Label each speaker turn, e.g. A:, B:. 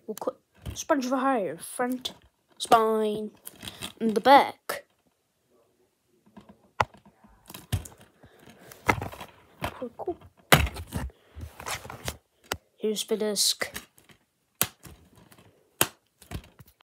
A: We'll cut Spongebob hair, front, spine, and the back. Cool. Here's the disc.